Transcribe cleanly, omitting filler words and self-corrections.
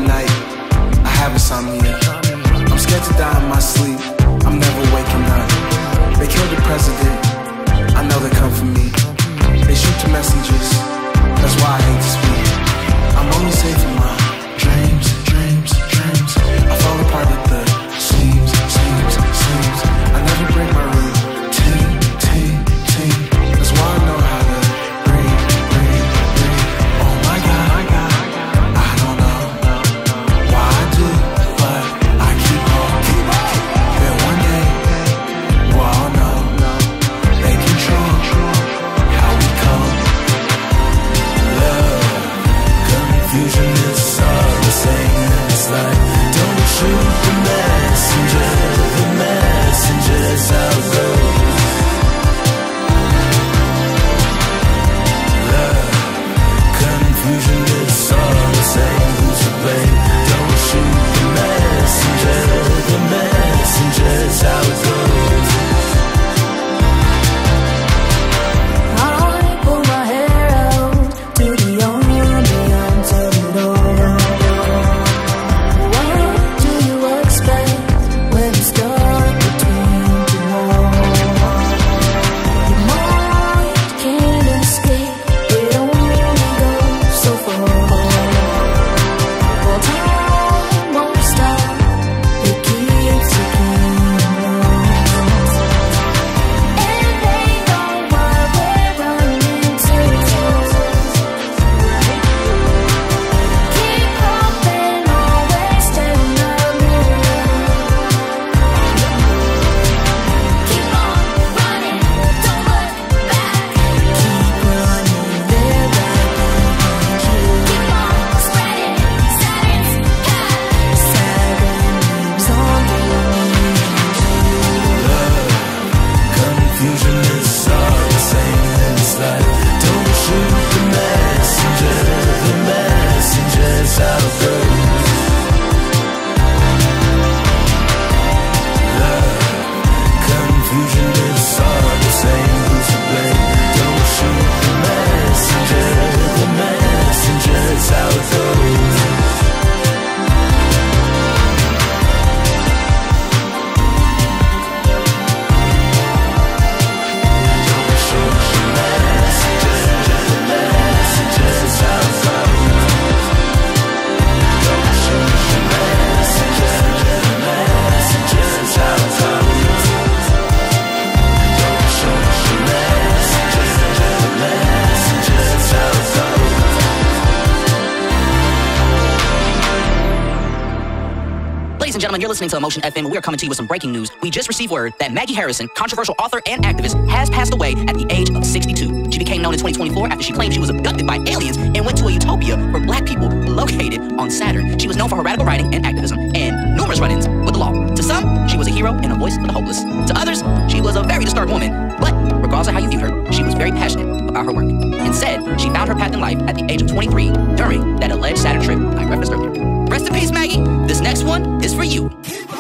at night, I have insomnia. I'm scared to die in my sleep, I'm never waking up. They killed the president, I know they come for me. They shoot the messengers, that's why I hate to speak. I'm only safe in my dreams, dreams, dreams. I fall apart at the seams, seams, seams. I never break my routine, team, team. That's why I know how to breathe, breathe, breathe. Oh my God, I don't know why I do, but I keep on. Then one day, we'll all know they control how we come. Love, confusion is all the same. It's like, don't shoot the messenger, the messenger's how it goes. Love, confusion is all the same. Who's to blame? Don't shoot the messenger, the messenger's how it goes. I pull my hair out to the ocean till the door. What do you expect when you're stuck between two walls? Your mind can't escape, it only goes so far. Well, time won't stop, it keeps ticking on. And they know why we're running to keep hoping, always tell the mirror. Keep on running, don't look back. Keep running, they're right behind you. Keep on spreading Saturn's path. Saturn lives on the Confusion is all the same. It's like, don't shoot the messenger, the messenger's how it goes. Love, confusion is all the same. Who's to blame? Don't shoot the messenger, the messenger's how it goes. Ladies and gentlemen, you're listening to Emotion FM, and we are coming to you with some breaking news. We just received word that Maggie Harrison, controversial author and activist, has passed away at the age of 62. She became known in 2024 after she claimed she was abducted by aliens and went to a utopia for black people located on Saturn. She was known for her radical writing and activism and numerous run-ins with the law. To some, she was a hero and a voice for the hopeless. To others, she was a very disturbed woman. But regardless of how you viewed her, she was very passionate about her work. And said she found her path in life at the age of 23 during that alleged Saturn trip I referenced earlier. Rest in peace, Maggie. This next one is for you.